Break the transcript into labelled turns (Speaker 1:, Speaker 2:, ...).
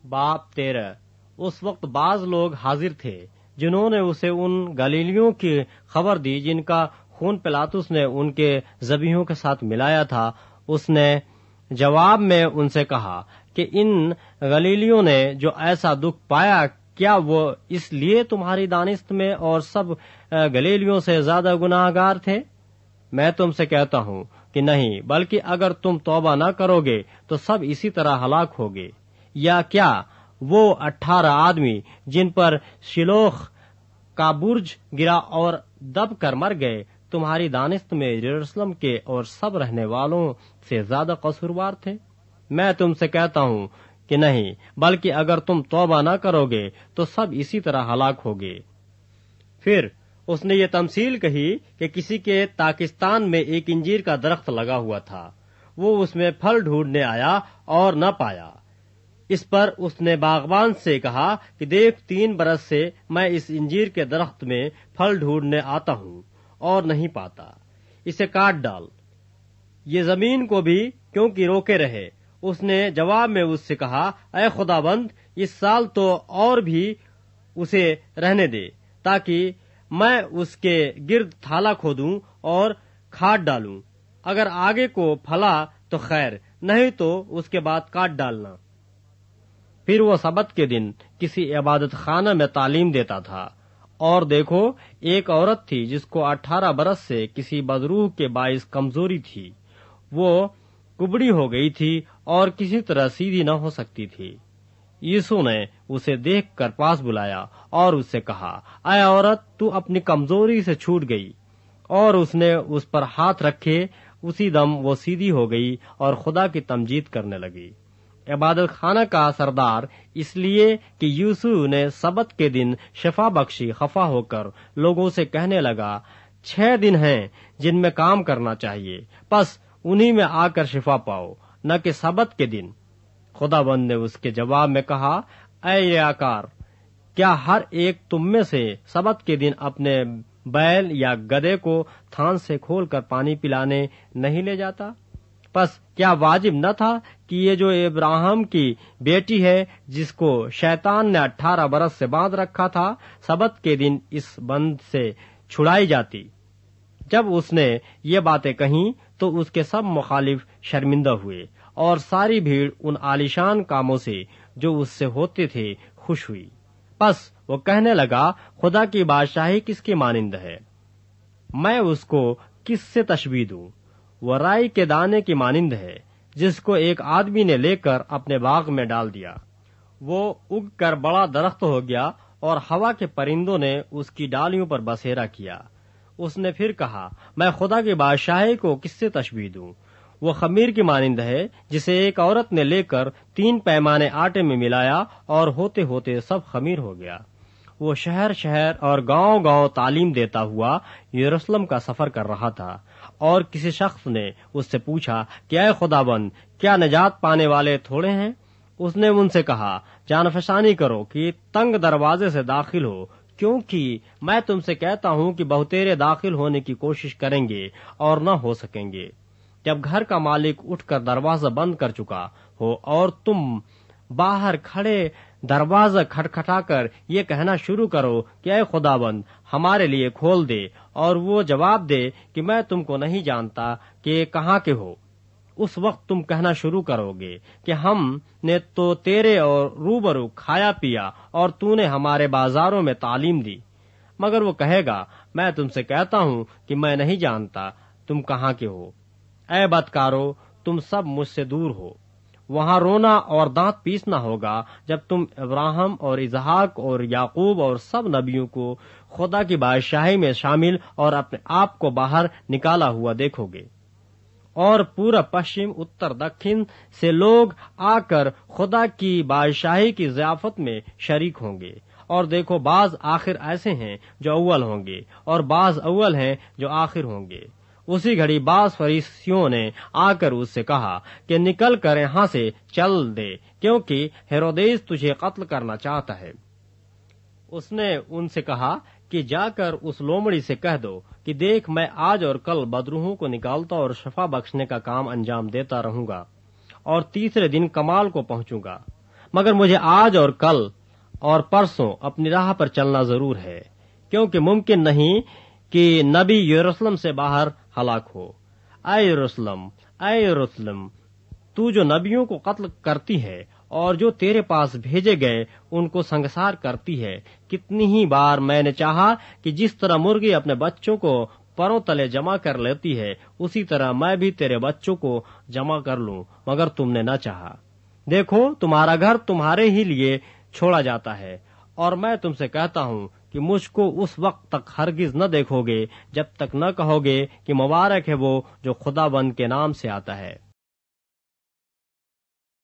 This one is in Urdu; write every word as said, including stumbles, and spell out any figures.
Speaker 1: باب تیرہ۔ اس وقت بعض لوگ حاضر تھے جنہوں نے اسے ان گلیلیوں کی خبر دی جن کا خون پلاطس نے ان کے ذبیحوں کے ساتھ ملایا تھا۔ اس نے جواب میں ان سے کہا کہ ان گلیلیوں نے جو ایسا دکھ پایا، کیا وہ اس لیے تمہاری دانست میں اور سب گلیلیوں سے زیادہ گناہ گار تھے؟ میں تم سے کہتا ہوں کہ نہیں، بلکہ اگر تم توبہ نہ کرو گے تو سب اسی طرح ہلاک ہوگے۔ یا کیا وہ اٹھارہ آدمی جن پر شلوخ کا برج گرا اور دب کر مر گئے، تمہاری دانست میں یروشلم کے اور سب رہنے والوں سے زیادہ قصوروار تھے؟ میں تم سے کہتا ہوں کہ نہیں، بلکہ اگر تم توبہ نہ کرو گے تو سب اسی طرح ہلاک ہوگے۔ پھر اس نے یہ تمثیل کہی کہ کسی کے پاکستان میں ایک انجیر کا درخت لگا ہوا تھا۔ وہ اس میں پھل ڈھونڈنے آیا اور نہ پایا۔ اس پر اس نے باغبان سے کہا کہ دیکھ، تین برس سے میں اس انجیر کے درخت میں پھل ڈھونڈنے آتا ہوں اور نہیں پاتا، اسے کاٹ ڈال۔ یہ زمین کو بھی کیونکہ روکے رہے۔ اس نے جواب میں اس سے کہا، اے خداوند، اس سال تو اور بھی اسے رہنے دے، تاکہ میں اس کے گرد تھالا کھودوں اور کھاد ڈالوں۔ اگر آگے کو پھلا تو خیر، نہیں تو اس کے بعد کاٹ ڈالنا۔ پھر وہ سبت کے دن کسی عبادت خانہ میں تعلیم دیتا تھا، اور دیکھو، ایک عورت تھی جس کو اٹھارہ برس سے کسی بدروح کے باعث کمزوری تھی۔ وہ کبڑی ہو گئی تھی اور کسی طرح سیدھی نہ ہو سکتی تھی۔ یسوع نے اسے دیکھ کر پاس بلایا اور اس سے کہا، اے عورت، تو اپنی کمزوری سے چھوٹ گئی۔ اور اس نے اس پر ہاتھ رکھے، اسی دم وہ سیدھی ہو گئی اور خدا کی تمجید کرنے لگی۔ عبادت خانہ کا سردار اس لیے کہ یسوع نے سبت کے دن شفا بخشی، خفا ہو کر لوگوں سے کہنے لگا، چھ دن ہیں جن میں کام کرنا چاہیے، پس انہی میں آ کر شفا پاؤ، نہ کہ سبت کے دن۔ خداوند نے اس کے جواب میں کہا، اے ریاکار، کیا ہر ایک تم میں سے سبت کے دن اپنے بیل یا گدھے کو تھان سے کھول کر پانی پلانے نہیں لے جاتا؟ پس کیا واجب نہ تھا کہ یہ جو ابراہیم کی بیٹی ہے، جس کو شیطان نے اٹھارہ برس سے باندھ رکھا تھا، سبت کے دن اس بند سے چھڑائی جاتی؟ جب اس نے یہ باتیں کہیں تو اس کے سب مخالف شرمندہ ہوئے، اور ساری بھیڑ ان عالیشان کاموں سے جو اس سے ہوتے تھے خوش ہوئی۔ پس وہ کہنے لگا، خدا کی بادشاہی کس کی مانند ہے؟ میں اس کو کس سے تشبیہ دوں؟ وہ رائی کے دانے کی مانند ہے، جس کو ایک آدمی نے لے کر اپنے باغ میں ڈال دیا۔ وہ اگ کر بڑا درخت ہو گیا اور ہوا کے پرندوں نے اس کی ڈالیوں پر بسیرا کیا۔ اس نے پھر کہا، میں خدا کی بادشاہی کو کس سے تشبیہ دوں؟ وہ خمیر کی مانند ہے، جسے ایک عورت نے لے کر تین پیمانے آٹے میں ملایا اور ہوتے ہوتے سب خمیر ہو گیا۔ وہ شہر شہر اور گاؤں گاؤں تعلیم دیتا ہوا یروشلم کا سفر کر رہا تھا، اور کسی شخص نے اس سے پوچھا کہ اے خداوند، کیا نجات پانے والے تھوڑے ہیں؟ اس نے ان سے کہا، جان فشانی کرو کہ تنگ دروازے سے داخل ہو، کیونکہ میں تم سے کہتا ہوں کہ بہتیرے داخل ہونے کی کوشش کریں گے اور نہ ہو سکیں گے۔ جب گھر کا مالک اٹھ کر دروازہ بند کر چکا ہو اور تم باہر کھڑے دروازہ کھٹکھٹا کر یہ کہنا شروع کرو کہ اے خداوند، ہمارے لیے کھول دے، اور وہ جواب دے کہ میں تم کو نہیں جانتا کہ کہاں کے ہو، اس وقت تم کہنا شروع کرو گے کہ ہم نے تو تیرے اور روبرو کھایا پیا اور تو نے ہمارے بازاروں میں تعلیم دی۔ مگر وہ کہے گا، میں تم سے کہتا ہوں کہ میں نہیں جانتا تم کہاں کے ہو۔ اے بدکارو، تم سب مجھ سے دور ہو۔ وہاں رونا اور دانت پیسنا ہوگا جب تم ابراہیم اور اسحاق اور یعقوب اور سب نبیوں کو خدا کی بادشاہی میں شامل اور اپنے آپ کو باہر نکالا ہوا دیکھو گے۔ اور پورا پشچم، اتر، دکھن سے لوگ آ کر خدا کی بادشاہی کی ضیافت میں شریک ہوں گے۔ اور دیکھو، بعض آخر ایسے ہیں جو اول ہوں گے، اور بعض اول ہیں جو آخر ہوں گے۔ اسی گھڑی بعض فریسیوں نے آ کر اس سے کہا کہ نکل کر یہاں سے چل دے، کیونکہ ہیرودیس تجھے قتل کرنا چاہتا ہے۔ اس نے ان سے کہا کہ جا کر اس لومڑی سے کہہ دو کہ دیکھ، میں آج اور کل بدروحوں کو نکالتا اور شفا بخشنے کا کام انجام دیتا رہوں گا، اور تیسرے دن کمال کو پہنچوں گا۔ مگر مجھے آج اور کل اور پرسوں اپنی راہ پر چلنا ضرور ہے، کیونکہ ممکن نہیں کہ نبی یروشلم سے باہر ہلاک ہو۔ اے یروشلم، اے یروشلم، تو جو نبیوں کو قتل کرتی ہے اور جو تیرے پاس بھیجے گئے ان کو سنگسار کرتی ہے، کتنی ہی بار میں نے چاہا کہ جس طرح مرغی اپنے بچوں کو پروں تلے جمع کر لیتی ہے، اسی طرح میں بھی تیرے بچوں کو جمع کر لوں، مگر تم نے نہ چاہا۔ دیکھو، تمہارا گھر تمہارے ہی لیے چھوڑا جاتا ہے، اور میں تم سے کہتا ہوں کہ مجھ کو اس وقت تک ہرگز نہ دیکھو گے جب تک نہ کہو گے کہ مبارک ہے وہ جو خدا بند کے نام سے آتا ہے۔